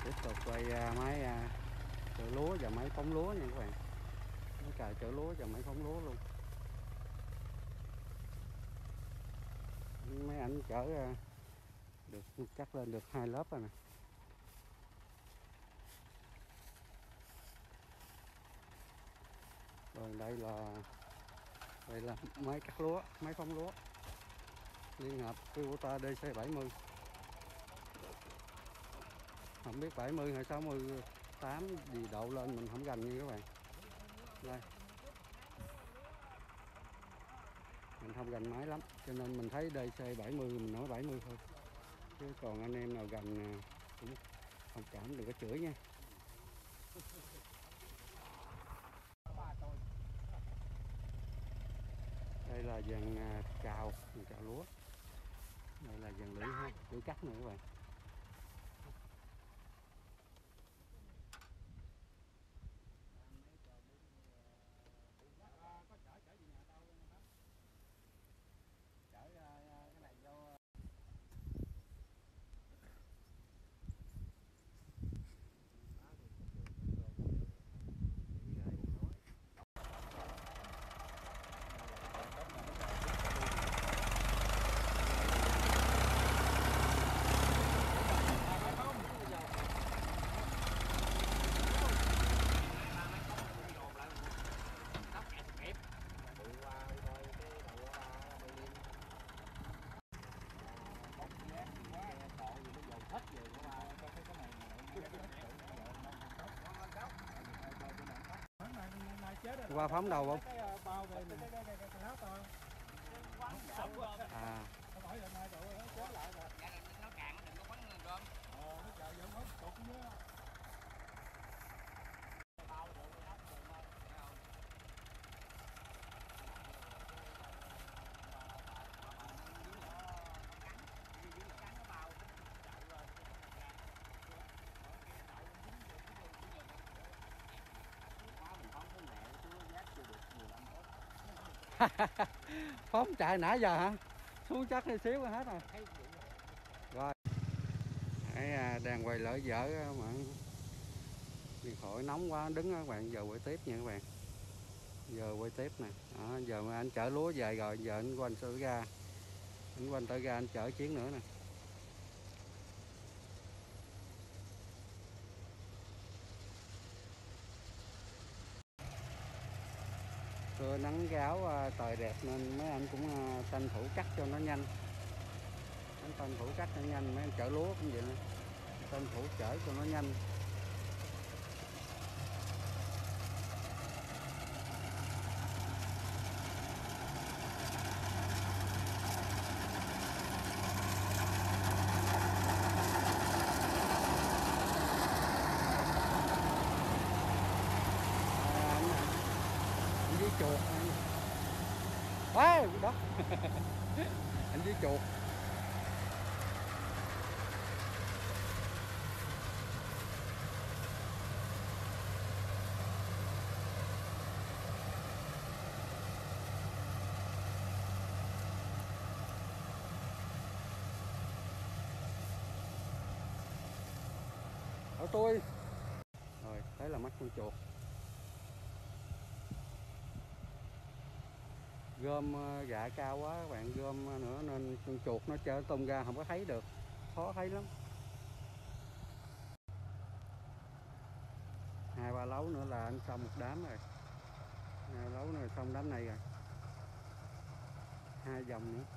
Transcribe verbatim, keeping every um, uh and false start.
Tiếp tục quay à, máy à, chở lúa và máy phóng lúa nha các bạn. Máy cày chở lúa và máy phóng lúa luôn. Mấy ảnh chở à, được chắc lên được hai lớp rồi nè. Rồi đây là đây là máy cắt lúa, máy phóng lúa liên hợp Kubota D C bảy mươi. Không biết bảy mươi hay sáu mươi tám gì độ lên mình không gành nha các bạn. Đây. Mình không gành máy lắm cho nên mình thấy D C bảy mươi mình nói bảy mươi thôi. Chứ còn anh em nào gành cũng thông cảm, đừng có chửi nha. Đây là dàn cào, dàn cào lúa. Đây là dàn lưỡi ha, lưỡi cắt nữa các bạn. Qua phóng đầu không? À. Phóng chạy nãy giờ hả? Xuống chắc đi xíu hết rồi. Rồi. Đấy, đang quay lỡ dở mà điện thoại nóng quá đứng đó các bạn. Giờ quay tiếp nha các bạn. Giờ quay tiếp nè. Đó, giờ mà anh chở lúa về rồi, giờ anh quanh tới ga. Anh quanh tới ga anh chở chuyến nữa nè. Trưa nắng ráo trời đẹp nên mấy anh cũng tranh thủ cắt cho nó nhanh. Anh tranh thủ cắt cho nhanh, mấy anh chở lúa cũng vậy nè. Tranh thủ chở cho nó nhanh. Anh với chuột ê đó. Anh với chuột. Ở tôi rồi thấy là mắt con chuột. Gom gạ cao quá các bạn, gom nữa nên con chuột nó chở tung ra không có thấy được, khó thấy lắm. Hai ba lấu nữa là anh xong một đám rồi. Hai lấu nữa xong đám này rồi. Hai vòng nữa.